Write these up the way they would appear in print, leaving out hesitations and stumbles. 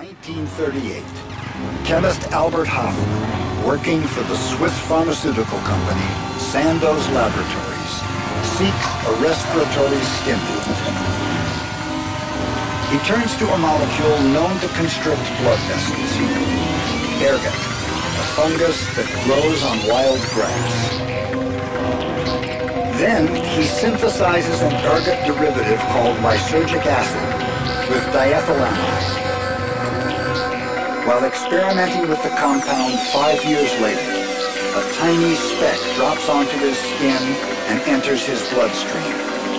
1938, chemist Albert Hofmann, working for the Swiss pharmaceutical company Sandoz Laboratories, seeks a respiratory stimulant. He turns to a molecule known to constrict blood vessels, ergot, a fungus that grows on wild grass. Then he synthesizes an ergot derivative called lysergic acid with diethylamide. While experimenting with the compound 5 years later, a tiny speck drops onto his skin and enters his bloodstream.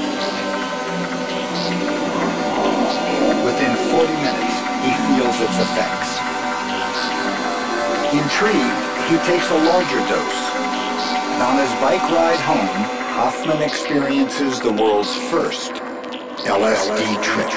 Within 40 minutes, he feels its effects. Intrigued, he takes a larger dose. And on his bike ride home, Hofmann experiences the world's first LSD trip.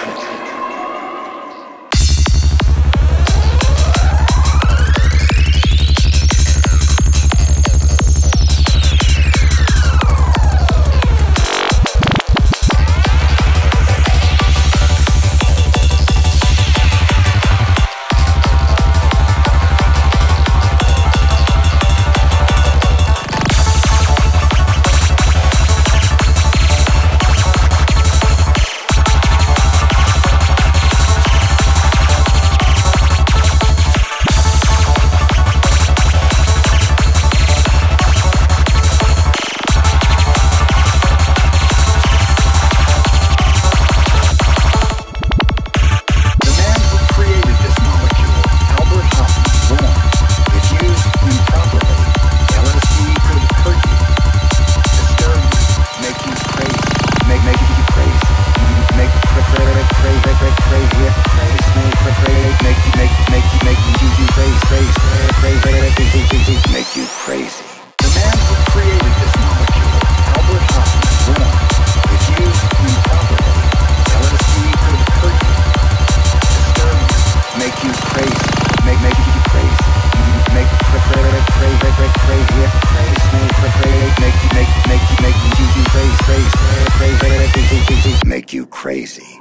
Make you crazy.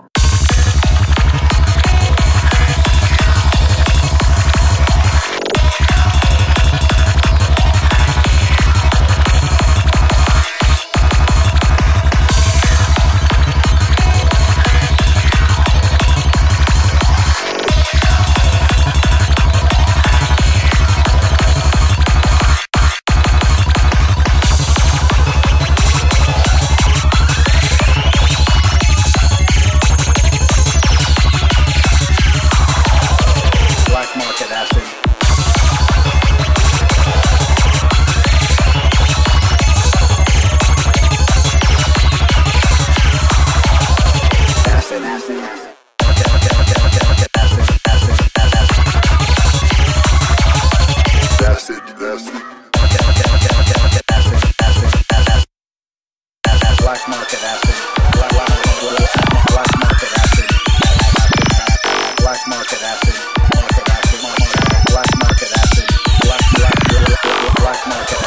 Black market acid. Black market acid. Black market acid. Black market acid. Black market acid. Black market acid.